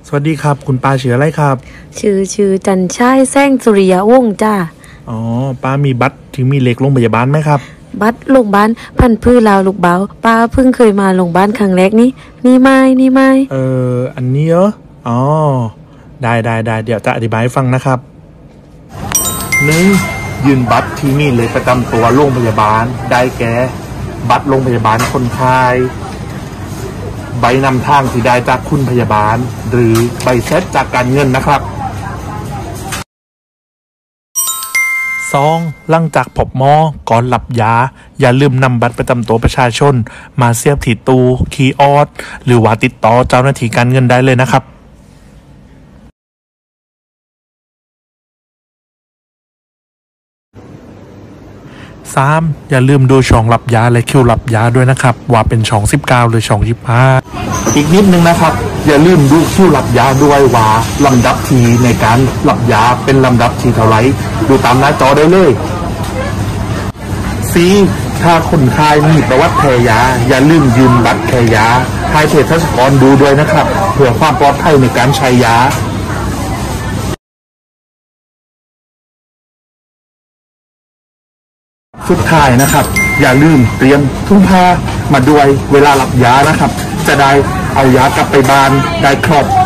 สวัสดีครับคุณป้าชื่ออะไรครับชื่อจันช่ายแซงสุริยะวงศ์จ้าอ๋อป้ามีบัตรถึงมีเลขโรงพยาบาลไหมครับบัตรโรงพยาบาลพันธุ์พืชลาวลูกเบาป้าเพิ่งเคยมาโรงพยาบาลครั้งแรกนี่ไม่อันนี้เหรออ๋อได้เดี๋ยวจะอธิบายให้ฟังนะครับ1ยืนบัตรที่มีเลขประจำตัวโรงพยาบาลได้แก่บัตรโรงพยาบาลคนไข้ใบนำทางที่ได้จากคุณพยาบาลหรือใบเสร็จจากการเงินนะครับ2หลังจากพบหมอก่อนหลับยาอย่าลืมนำบัตรประจำตัวประชาชนมาเสียบที่ตู้คีย์ออสหรือว่าติดต่อเจ้าหน้าที่การเงินได้เลยนะครับ3อย่าลืมดูช่องรับยาและคิวรับยาด้วยนะครับว่าเป็นช่อง19หรือช่อง25อีกนิดนึงนะครับอย่าลืมดูคิวรับยาด้วยว่าลำดับทีในการรับยาเป็นลำดับทีเท่าไหร่ดูตามหน้าจอได้เลย4ถ้าคนไข้มีประวัติแพ้ยาอย่าลืมยืมบัตรแพ้ยาให้เภสัชกรดูด้วยนะครับเพื่อความปลอดภัยในการใช้ยาสุดท้ายนะครับอย่าลืมเตรียมถุงผ้ามาด้วยเวลารับยานะครับจะได้เอายากลับไปบ้านได้ครบ